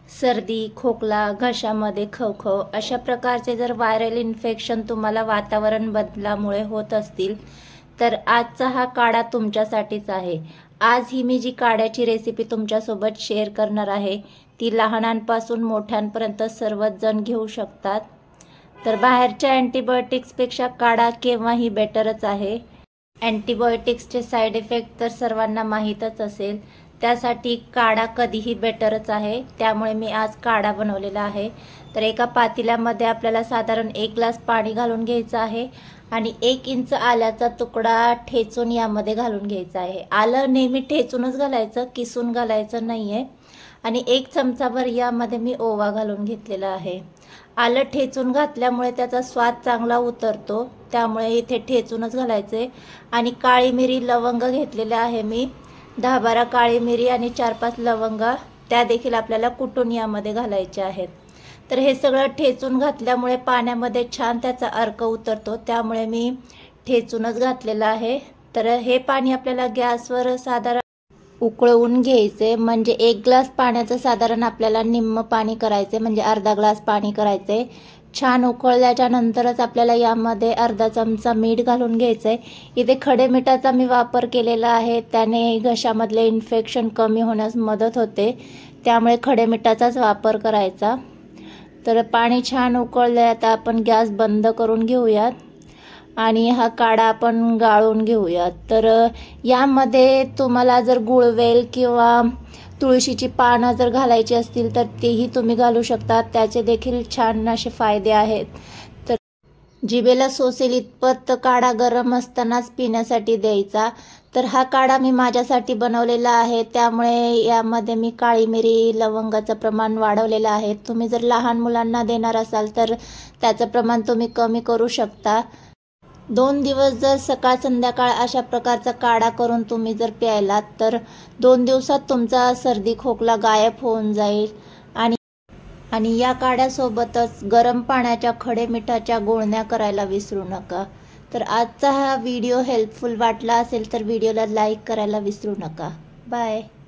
सर्दी, खोकला, घशामध्ये खवखव अशा प्रकारचे जर व्हायरल इन्फेक्शन तुम्हाला वातावरण बदलामुळे होत असतील तर आजचा हा काढा तुमच्यासाठीच आहे। आज ही मी जी काढ्याची रेसिपी तुमच्यासोबत शेअर करणार आहे ती लहानांपासून मोठ्यांपर्यंत सर्वच जण घेऊ शकतात। तर बाहेरच्या अँटीबायोटिक्सपेक्षा काढा केव्हाही बेटरच आहे। अँटीबायोटिक्सचे साईड इफेक्ट तर सर्वांना माहीतच असेल, त्यासाठी काढा कधीही बेटरच आहे। त्यामुळे मी आज काढा बनवलेला आहे। तर एका पातेल्यामध्ये आपल्याला साधारण 1 ग्लास पाणी घालून घ्यायचं आहे आणि 1 इंच आल्याचा तुकडा ठेचून यामध्ये घालून घ्यायचा आहे। आलं नेहमी ठेचूनच घालायचं, किसून घालायचं नाहीये। आणि 1 चमचाभर यामध्ये मी ओवा घालून घेतलेला आहे। आलं ठेचून घातल्यामुळे त्याचा स्वाद चांगला उतरतो, त्यामुळे इथे ठेचूनच घालायचे। आणि काळी मिरी, लवंग घेतलेले आहे मी, 10-12 काळी मिरी आणि 4-5 लवंगा, त्या देखील आपल्याला कुटून यामध्ये घालायचे आहेत। तर हे सगळं ठेचून घातल्यामुळे पाण्यामध्ये छान त्याचा अर्क उतरतो, त्यामुळे मी ठेचूनच घातलेलं आहे। तर हे पाणी आपल्याला गॅसवर साधारण उकळवून घ्यायचे, म्हणजे 1 ग्लास पाण्याचं साधारण आपल्याला निम्म पाणी करायचे, म्हणजे अर्धा ग्लास पाणी करायचे। छान उकळल्याच्या नंतरच आपल्याला यामध्ये अर्धा चमचा मीठ घालून घ्यायचंय। इथे खडे मिठाचा मी वापर केलेला आहे, त्याने घशामधले इन्फेक्शन कमी होण्यास मदत होते, त्यामुळे खडे मिठाचाच वापर करायचा। तर पाणी छान उकळलंय, आता आपण गॅस बंद करून घेऊयात आणि हा काढा आपण गाळून घेऊयात। तर यामध्ये तुम्हाला जर गुळवेल किंवा तुळशीची पानं जर घालायची असतील तर तेही तुम्ही घालू शकता, त्याचे देखील छान असे फायदे आहेत। तर जिभेला सोसेल इतपत काढा गरम असतानाच पिण्यासाठी द्यायचा। तर हा काढा मी माझ्यासाठी बनवलेला आहे, त्यामुळे यामध्ये मी काळी मिरी, लवंगाचं प्रमाण वाढवलेलं आहे। तुम्ही जर लहान मुलांना देणार असाल तर त्याचं प्रमाण तुम्ही कमी करू शकता। 2 दिवस जर सकाळ संध्याकाळ अशा प्रकारचा काढा करून तुम्ही जर प्यायलात तर 2 दिवसात तुमचा सर्दी खोकला गायब होऊन जाईल। आणि या काढ्यासोबतच गरम पाण्याच्या खडे मिठाच्या गुळण्या करायला विसरू नका। तर आजचा हा व्हिडिओ हेल्पफुल वाटला असेल तर व्हिडिओला लाईक करायला विसरू नका। बाय।